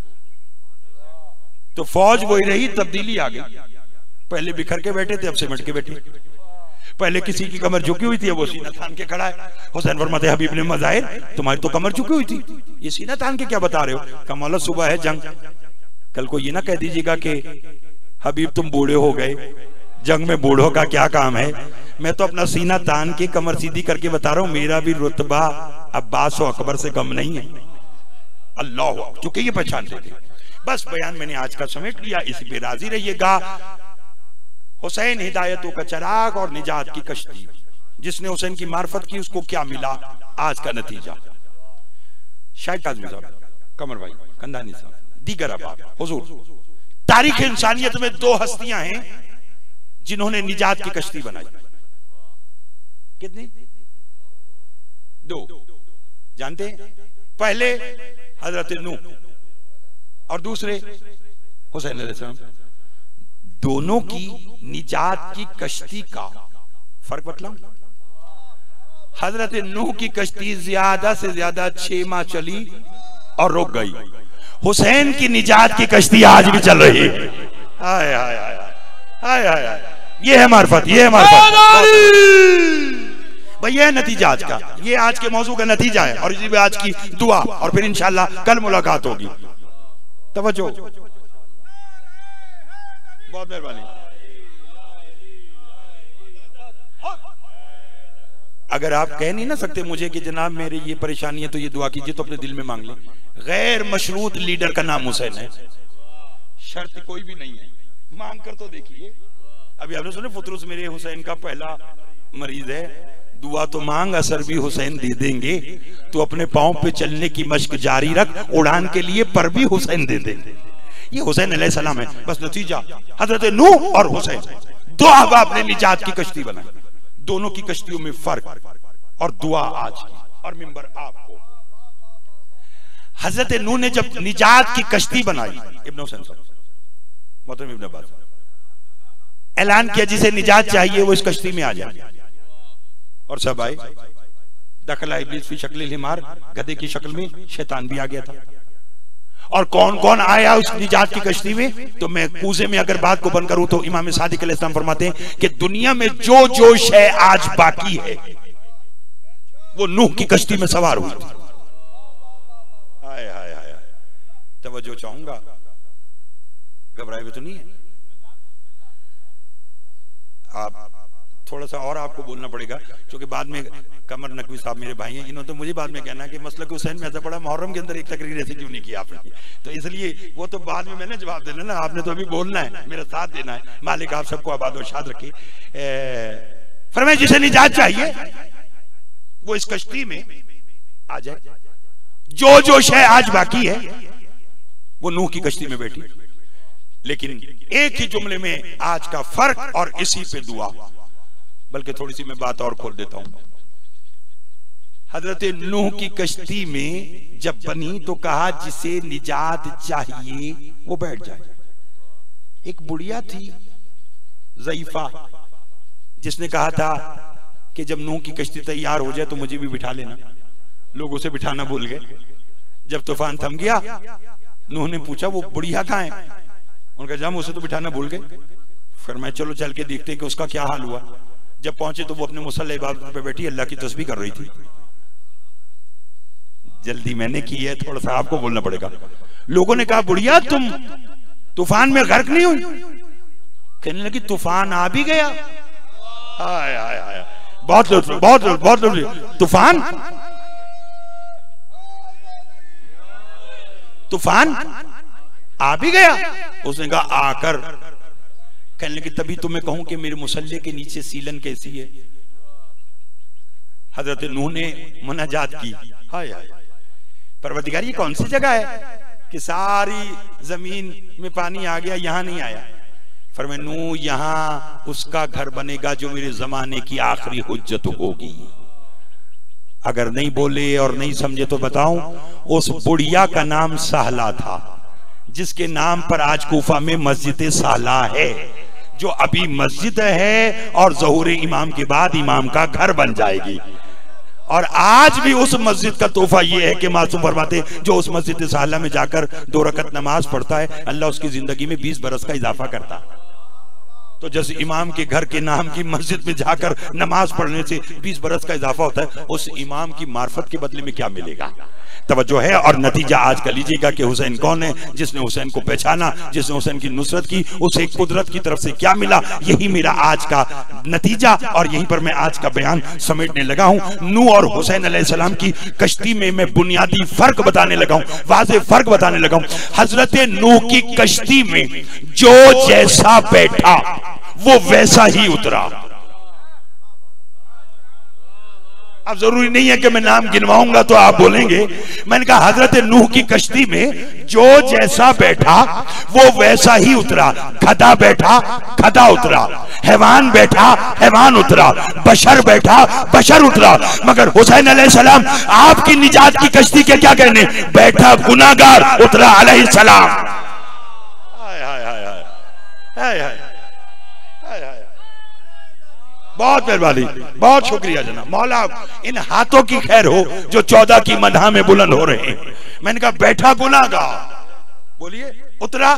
तो फौज वही रही, तब्दीली आ गई। पहले बिखर के बैठे थे, अब सिमट के बैठे। पहले किसी की कमर झुकी हुई थी, वो सीना तान के खड़ा है। हुसैन फरमाते हबीब ने मज़ाहिर तुम्हारी तो कमर झुकी हुई थी, ये सीना तान के क्या बता रहे हो? कहा मौला सुबह है जंग, कल को ये ना कह दीजिएगा कि हबीब तुम बूढ़े हो गए, जंग में बूढ़ों का क्या काम है। मैं तो अपना सीना तान के कमर सीधी करके बता रहा हूं, मेरा भी रुतबा अब्बास और अकबर से कम नहीं है। अल्लाह, चूंकि ये पहचानते थे। बस बयान मैंने आज का समेट लिया, इसी पे राजी रहिएगा। हुसैन हिदायतों का चराग और निजात की कश्ती। जिसने हुसैन की मार्फत की उसको क्या मिला, आज का नतीजा। शाहिद काज़मी साहब, कमर भाई, कंधानी साहब, दीगर अहबाब, हुजूर, तारीख इंसानियत में दो हस्तियां हैं जिन्होंने निजात की कश्ती बनाई। कितनी? दो। जानते हैं? पहले हजरत नूह और दूसरे हुसैन अलैहिस्सलाम। दोनों की निजात की कश्ती का फर्क बतलाऊं? हजरत नूह की कश्ती ज्यादा से ज्यादा छह माह चली और रुक गई। हुसैन की निजात की कश्ती आज भी चल रही है। हाय हाय हाय हाय हाय हाय, ये है मार्फत, ये है मार्फत भाई, ये है नतीजा आज का, ये आज के मौजू का नतीजा है। और इसी पे आज की दुआ और फिर इंशाल्लाह कल मुलाकात होगी। तवज्जो, बहुत मेहरबानी। अगर आप कह नहीं ना सकते मुझे कि जनाब मेरी ये परेशानी है तो ये दुआ कीजिए, तो अपने दिल में मांग लें। गैर मशरूत लीडर का नाम हुसैन है, शर्त कोई भी नहीं है, मांग कर तो देखिए। अभी आपने सुने फुतरूस मेरे हुसैन का पहला मरीज है, दुआ तो मांग असर भी हुसैन दे देंगे। तो अपने पांव पे चलने की मश्क जारी रख, उड़ान के लिए पर भी हुसैन दे देंगे। ये हुसैन अलैहिस्सलाम है। बस नतीजा हजरत नूह और हुसैन, दो अहबाब ने निजात की कश्ती बनाई। दोनों की कश्तियों में फर्क और दुआ आज की और मिंबर आपको। हजरत नूह ने जब निजात की कश्ती बनाई, इब्न हुसैन साहब, मोहतरम इब्न अब्बास, ऐलान किया जिसे निजात चाहिए वो इस कश्ती में आ जाए। और सब आए। दखला इब्लीस फी शक्ल हिमार, गधे की शक्ल में शैतान भी आ गया था। और कौन कौन आया उस निजात की कश्ती में? तो मैं कूजे में अगर बात को बंद करूं तो इमाम सादिक अलैहिस्सलाम फरमाते हैं कि दुनिया में जो जो शय आज बाकी है वो नूह की कश्ती में सवार हुई थी। हाय हाय हाय, तवज्जो चाहूंगा, घबराए हुए तो नहीं है आप। थोड़ा सा और आपको बोलना पड़ेगा क्योंकि बाद में कमर नकवी साहब मेरे भाई हैं, इन्होंने तो मुझे बाद में कहना कि मसलक हुसैन में ऐसा पड़ा, मुहर्रम के अंदर एक तकरीर ऐसी क्यों नहीं की आपने? तो इसलिए वो तो बाद में मैंने जवाब देना ना, आपने तो अभी बोलना है, मेरा साथ देना है। मालिक आप सबको आबाद और शाद रखे। फरमाए जिसे निजात चाहिए वो इस कश्ती में आ जाए। जो जो शय आज बाकी है वो नूह की कश्ती में बैठी। लेकिन एक ही जुमले में आज का फर्क और इसी पे दुआ। बल्कि थोड़ी सी मैं बात और खोल देता हूं। हजरत नूह की कश्ती में जब बनी तो कहा जिसे निजात चाहिए वो बैठ जाए। एक बुढ़िया थी ज़ईफा, जिसने कहा था कि जब नूह की कश्ती तैयार हो जाए तो मुझे भी बिठा लेना। लोग उसे बिठाना भूल गए। जब तूफान थम गया, नूह ने पूछा वो बुढ़िया कहाँ है? उनका जब उसे तो बिठाना भूल गए। फिर मैं चलो चल के देखते कि उसका क्या हाल हुआ। जब पहुंचे तो वो अपने मुसल्ले इबादत पे बैठी अल्लाह की तस्बीह कर रही थी। जल्दी मैंने की है, थोड़ा सा आपको बोलना पड़ेगा। लोगों ने कहा बुढ़िया तुम तूफान में गर्क नहीं हुई? कहने लगी तूफान आ भी गया। हाय हाय हाय, बहुत लोग बहुत लोग बहुत लोग तूफान तूफान आ भी गया। उसने कहा आकर। कहने लगी तभी तुम्हें कहूं कि मेरे मुसल्ले के नीचे सीलन कैसी है। हजरत नूह ने मुनाजात की, हाय हाय परवरदिगार ये कौन सी जगह है कि सारी जमीन में पानी आ गया, यहां नहीं आया। फरमाए नूह यहां उसका घर बनेगा जो मेरे जमाने की आखिरी हुज्जत होगी। अगर नहीं बोले और नहीं समझे तो बताऊं, उस बुढ़िया का नाम सहला था, जिसके नाम पर आज कूफा में मस्जिद सहला है, जो अभी मस्जिद है और ज़हूर इमाम के बाद इमाम का घर बन जाएगी। और आज भी उस मस्जिद का तोहफा ये है कि मासूम फरमाते जो उस मस्जिद सहला में जाकर दो रकत नमाज पढ़ता है, अल्लाह उसकी जिंदगी में बीस बरस का इजाफा करता। तो जैसे इमाम के घर के नाम की मस्जिद में जाकर नमाज पढ़ने से बीस बरस का इजाफा होता है, उस इमाम की मार्फत के बदले में क्या मिलेगा? तवज्जो है। और नतीजा आज का लीजिएगा कि हुसैन कौन है, जिसने हुसैन को पहचाना, जिसने हुसैन की नुसरत की, उसे कुदरत की तरफ से क्या मिला। यही मेरा आज का नतीजा और यहीं पर मैं आज का बयान समेटने लगा हूं। नूह और हुसैन अलैहिस्सलाम की कश्ती में मैं बुनियादी फर्क बताने लगा हूं, वाज़ेह फर्क बताने लगा हूं। हजरत नूह की कश्ती में जो जैसा बैठा वो वैसा ही उतरा। अब जरूरी नहीं है कि मैं नाम गिनवाऊंगा तो आप बोलेंगे। मैंने कहा हजरत नूह की कश्ती में जो जैसा बैठा वो वैसा ही उतरा। गधा बैठा गधा उतरा, हैवान बैठा हैवान उतरा, बशर बैठा बशर उतरा। मगर हुसैन अलैहिस्सलाम आपकी निजात की कश्ती के क्या कहने, बैठा गुनाहगार उतरा अलैहिस्सलाम। हाय हाय हाय हाय हाय। बहुत मेहरबानी, बहुत शुक्रिया जनाब। मौला इन हाथों की खैर हो जो चौदह की मदहा में बुलंद हो रहे हैं। मैंने कहा बैठा गुनाहगार, बोलिए उतरा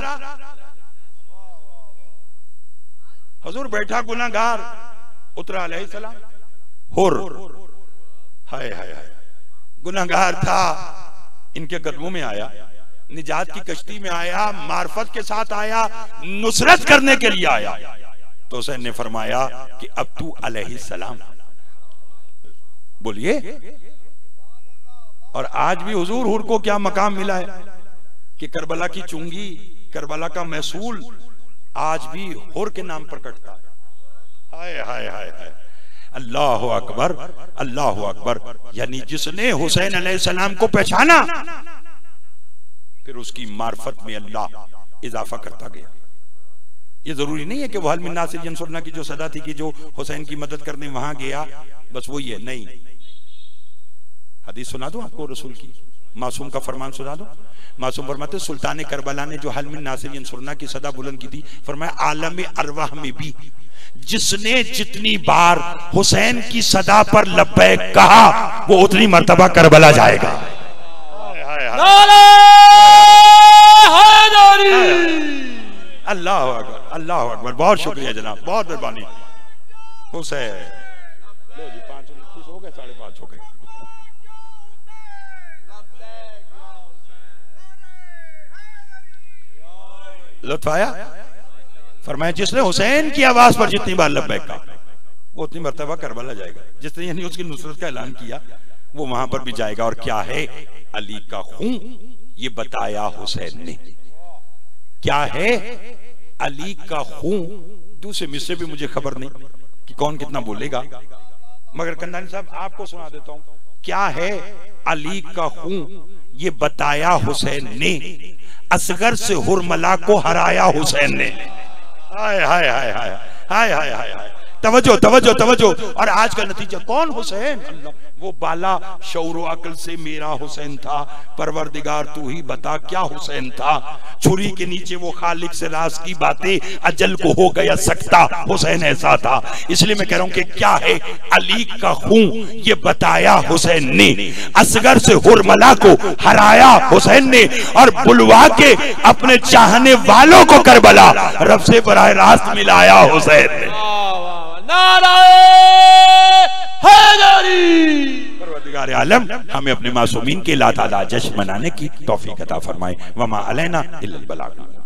हुजूर, बैठा गुनाहगार उतरा अलैहिस्सलाम। हुर हाय हाय हाय, गुनाहगार था, इनके कदमों में आया, निजात की कश्ती में आया, मार्फत के साथ आया, नुसरत करने के लिए आया। तो हुसैन ने फरमाया कि अब तू अलैहिस्सलाम, बोलिए। और आज भी हुजूर हुर को क्या मकाम मिला है कि करबला की चुंगी, करबला का महसूल आज भी हुर के नाम पर कटता है। हाय हाय हाय हाय, अल्लाह अकबर अल्लाह अकबर। यानी जिसने हुसैन अलैहिस्सलाम को पहचाना, फिर उसकी मार्फत में अल्लाह इजाफा करता गया। ये जरूरी नहीं है कि वह मिन नासिर यंसुरना की जो सदा थी कि जो हुसैन की मदद करने वहां गया बस वही है, नहीं। हदीस सुना दो आपको रसूल की, मासूम का फरमान सुना दो। मासूम फरमाते सुल्तान करबला ने जो हल मिन नासिर यंसुरना की सदा बुलंद की थी, फरमाया आलम अरवाह में भी जिसने जितनी बार हुसैन की सदा पर लब्बैक कहा वो उतनी मर्तबा करबला जाएगा। अल्लाह अकबर अल्लाह अकबर। बहुत शुक्रिया जनाब, बहुत मेहरबानी। हुसैन लो जी, पांच उनतीस हो गए, साढ़े पांच हो गए। लुत्फ आया? फरमाया जिसने हुसैन की आवाज पर जितनी बार लब्बैक कहा वो उतनी मर्तबा करबला जाएगा। जिसने यानी उसकी नुसरत का ऐलान किया वो वहां पर भी जाएगा। और क्या है अली का खून, ये बताया हुसैन ने। क्या है अली का खून, दूसरे मिसरे भी मुझे खबर नहीं कि कौन कितना बोलेगा, मगर कंदानी साहब आपको सुना देता हूं। क्या है अली का खून, ये बताया हुसैन ने। असगर से हुरमला को हराया हुसैन ने। हाय हाय हाय हाय हाय हाय हाय हाय। तवज्जो तवज्जो तवज्जो। और आज का नतीजा कौन? हुसैन। अल्लाह, वो बाला शऊर व अक्ल से मेरा हुसैन था, परवरदिगार तू ही बता क्या हुसैन था। छुरी के नीचे वो खालिक से राज की बातें, अजल को हो गया सकता, हुसैन ऐसा था। इसलिए मैं कह रहा हूं कि क्या है अली का खून, ये बताया हुसैन ने। असगर से हुरमला को हराया हुसैन ने और बुलवा के अपने चाहने वालों को करबला रब से बराह रास्त मिलाया हुसैन ने। नाराए हैदरी। परवरदिगार आलम हमें अपने मासूमीन के लातादाद जश्न मनाने की तौफीक अता फरमाए। वमा अलैना इल्लल बलाग।